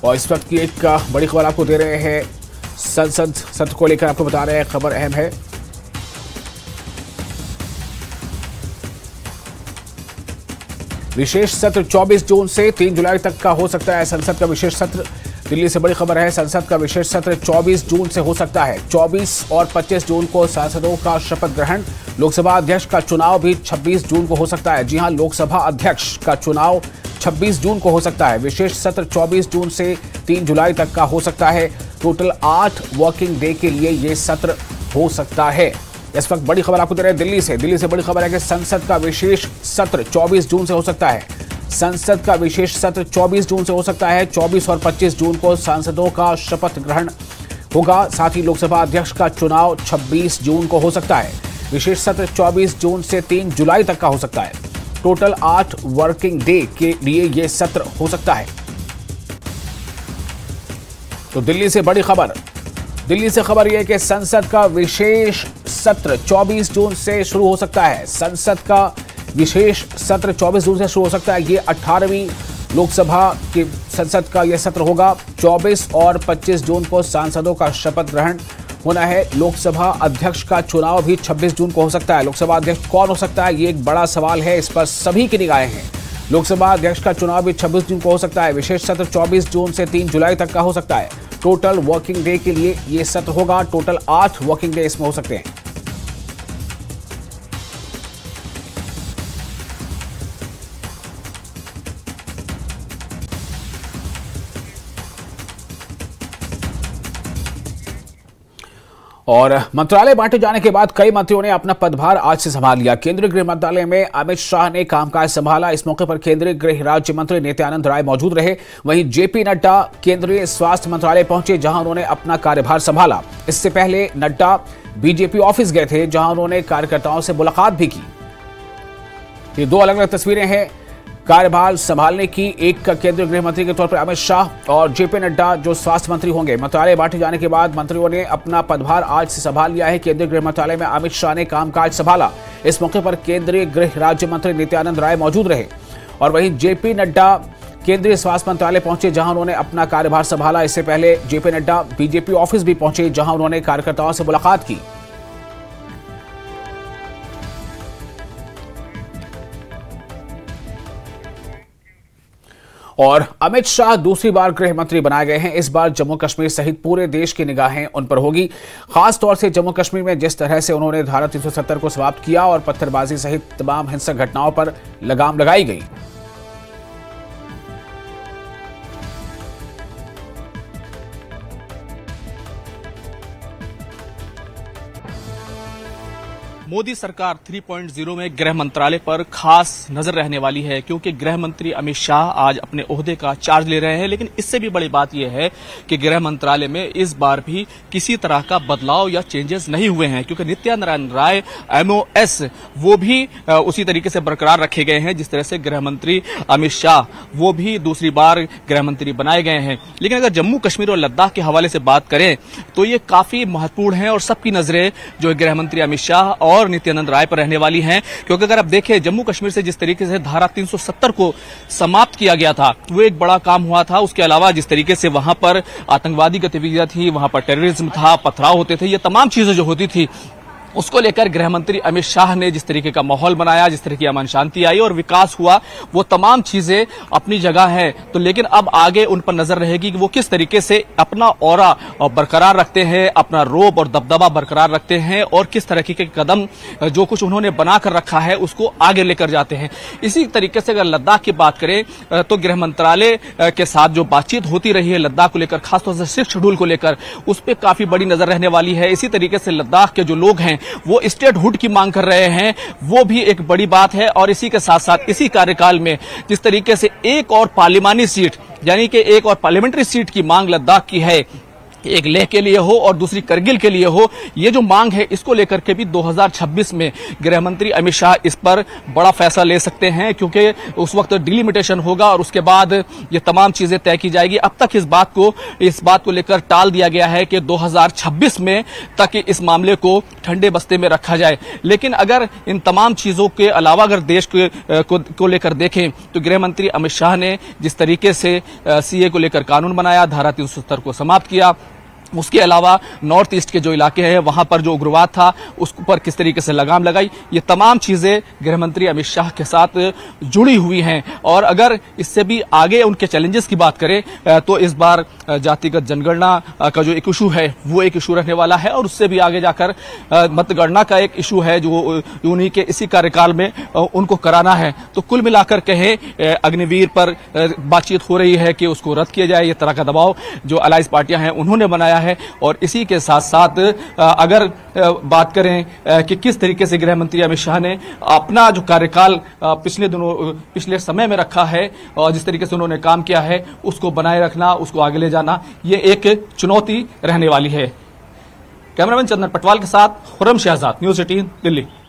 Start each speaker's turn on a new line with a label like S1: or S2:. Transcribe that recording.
S1: और इस वक्त की एक बड़ी खबर आपको दे रहे हैं। संसद सत्र को लेकर आपको बता रहे हैं, खबर अहम है। विशेष सत्र 24 जून से 3 जुलाई तक का हो सकता है संसद का विशेष सत्र। दिल्ली से बड़ी खबर है, संसद का विशेष सत्र 24 जून से हो सकता है। 24 और 25 जून को सांसदों का शपथ ग्रहण। लोकसभा अध्यक्ष का चुनाव भी 26 जून को हो सकता है। जी हां, लोकसभा अध्यक्ष का चुनाव 26 जून को हो सकता है। विशेष सत्र 24 जून से 3 जुलाई तक का हो सकता है। टोटल 8 वर्किंग डे के लिए यह सत्र हो सकता है। इस वक्त बड़ी खबर आपको दे रहे हैं दिल्ली से बड़ी खबर है कि संसद का विशेष सत्र 24 जून से हो सकता है। संसद का विशेष सत्र 24 जून से हो सकता है। 24 और 25 जून को सांसदों का शपथ ग्रहण होगा। साथ ही लोकसभा अध्यक्ष का चुनाव 26 जून को हो सकता है। विशेष सत्र 24 जून से 3 जुलाई तक का हो सकता है। टोटल 8 वर्किंग डे के लिए यह सत्र हो सकता है। तो दिल्ली से बड़ी खबर, दिल्ली से खबर यह है कि संसद का विशेष सत्र 24 जून से शुरू हो सकता है। संसद का विशेष सत्र 24 जून से शुरू हो सकता है। ये 18वीं लोकसभा की संसद का यह सत्र होगा। 24 और 25 जून को सांसदों का शपथ ग्रहण होना है। लोकसभा अध्यक्ष का चुनाव भी 26 जून को हो सकता है। लोकसभा अध्यक्ष कौन हो सकता है, ये एक बड़ा सवाल है। इस पर सभी की निगाहें हैं। लोकसभा अध्यक्ष का चुनाव भी 26 जून को हो सकता है। विशेष सत्र 24 जून से 3 जुलाई तक का हो सकता है। टोटल वर्किंग डे के लिए यह सत्र होगा। टोटल 8 वर्किंग डे इसमें हो सकते हैं। और मंत्रालय बांटे जाने के बाद कई मंत्रियों ने अपना पदभार आज से संभाल लिया। केंद्रीय गृह मंत्रालय में अमित शाह ने कामकाज संभाला। इस मौके पर केंद्रीय गृह राज्य मंत्री नित्यानंद राय मौजूद रहे। वहीं जेपी नड्डा केंद्रीय स्वास्थ्य मंत्रालय पहुंचे, जहां उन्होंने अपना कार्यभार संभाला। इससे पहले नड्डा बीजेपी ऑफिस गए थे, जहां उन्होंने कार्यकर्ताओं से मुलाकात भी की। ये दो अलग अलग तस्वीरें हैं कार्यभार संभालने की। एक केंद्रीय गृह मंत्री के तौर पर अमित शाह और जेपी नड्डा जो स्वास्थ्य मंत्री होंगे। मंत्रालय बांटे जाने के बाद मंत्रियों ने अपना पदभार आज से संभाल लिया है। केंद्रीय गृह मंत्रालय में अमित शाह ने कामकाज संभाला। इस मौके पर केंद्रीय गृह राज्य मंत्री नित्यानंद राय मौजूद रहे। और वहीं जेपी नड्डा केंद्रीय स्वास्थ्य मंत्रालय पहुंचे, जहां उन्होंने अपना कार्यभार संभाला। इससे पहले जेपी नड्डा बीजेपी ऑफिस भी पहुंचे, जहां उन्होंने कार्यकर्ताओं से मुलाकात की। और अमित शाह दूसरी बार गृह मंत्री बनाए गए हैं। इस बार जम्मू कश्मीर सहित पूरे देश की निगाहें उन पर होगी। खास तौर से जम्मू कश्मीर में जिस तरह से उन्होंने धारा 370 को समाप्त किया और पत्थरबाजी सहित तमाम हिंसक घटनाओं पर लगाम लगाई गई।
S2: मोदी सरकार 3.0 में गृह मंत्रालय पर खास नजर रहने वाली है, क्योंकि गृह मंत्री अमित शाह आज अपने ओहदे का चार्ज ले रहे हैं। लेकिन इससे भी बड़ी बात यह है कि गृह मंत्रालय में इस बार भी किसी तरह का बदलाव या चेंजेस नहीं हुए हैं, क्योंकि नित्यानंद राय MOS वो भी उसी तरीके से बरकरार रखे गए हैं जिस तरह से गृह मंत्री अमित शाह वो भी दूसरी बार गृह मंत्री बनाए गए हैं। लेकिन अगर जम्मू कश्मीर और लद्दाख के हवाले से बात करें तो ये काफी महत्वपूर्ण है और सबकी नजरें जो गृह मंत्री अमित शाह और नित्यानंद राय पर रहने वाली हैं। क्योंकि अगर आप देखें जम्मू कश्मीर से जिस तरीके से धारा 370 को समाप्त किया गया था वो एक बड़ा काम हुआ था। उसके अलावा जिस तरीके से वहां पर आतंकवादी गतिविधियां थी, वहां पर टेररिज्म था, पथराव होते थे, ये तमाम चीजें जो होती थी उसको लेकर गृह मंत्री अमित शाह ने जिस तरीके का माहौल बनाया, जिस तरह की अमन शांति आई और विकास हुआ, वो तमाम चीजें अपनी जगह है। तो लेकिन अब आगे उन पर नजर रहेगी कि वो किस तरीके से अपना ऑरा बरकरार रखते हैं, अपना रोब और दबदबा बरकरार रखते हैं और किस तरह के कदम जो कुछ उन्होंने बनाकर रखा है उसको आगे लेकर जाते हैं। इसी तरीके से अगर लद्दाख की बात करें तो गृह मंत्रालय के साथ जो बातचीत होती रही है लद्दाख को लेकर, खासतौर से 6 शेड्यूल को लेकर, उस पर काफी बड़ी नजर रहने वाली है। इसी तरीके से लद्दाख के जो लोग हैं वो स्टेटहुड की मांग कर रहे हैं, वो भी एक बड़ी बात है। और इसी के साथ साथ इसी कार्यकाल में जिस तरीके से एक और पार्लिमानी सीट यानी कि एक और पार्लियामेंट्री सीट की मांग लद्दाख की है, एक लेह के लिए हो और दूसरी करगिल के लिए हो, ये जो मांग है इसको लेकर के भी 2026 में गृह मंत्री अमित शाह इस पर बड़ा फैसला ले सकते हैं, क्योंकि उस वक्त डिलिमिटेशन होगा और उसके बाद ये तमाम चीजें तय की जाएगी। अब तक इस बात को लेकर टाल दिया गया है कि 2026 में तक इस मामले को ठंडे बस्ते में रखा जाए। लेकिन अगर इन तमाम चीजों के अलावा अगर देश को लेकर देखें तो गृह मंत्री अमित शाह ने जिस तरीके से सीए को लेकर कानून बनाया, धारा 370 को समाप्त किया, उसके अलावा नॉर्थ ईस्ट के जो इलाके हैं वहां पर जो उग्रवाद था उस पर किस तरीके से लगाम लगाई, ये तमाम चीजें गृहमंत्री अमित शाह के साथ जुड़ी हुई हैं। और अगर इससे भी आगे उनके चैलेंजेस की बात करें तो इस बार जातिगत जनगणना का जो एक इशू है वो एक इशू रहने वाला है, और उससे भी आगे जाकर मतगणना का एक इशू है जो उन्हीं के इसी कार्यकाल में उनको कराना है। तो कुल मिलाकर कहें अग्निवीर पर बातचीत हो रही है कि उसको रद्द किया जाए, ये तरह का दबाव जो अलायंस पार्टियां हैं उन्होंने बनाया है। और इसी के साथ साथ अगर बात करें कि किस तरीके से गृह मंत्री अमित शाह ने अपना जो कार्यकाल पिछले समय में रखा है और जिस तरीके से उन्होंने काम किया है उसको बनाए रखना, उसको आगे ले जाना, ये एक चुनौती रहने वाली है। कैमरामैन चंदन पटवाल के साथ खुर्रम शहजाद, न्यूज़ 18 दिल्ली।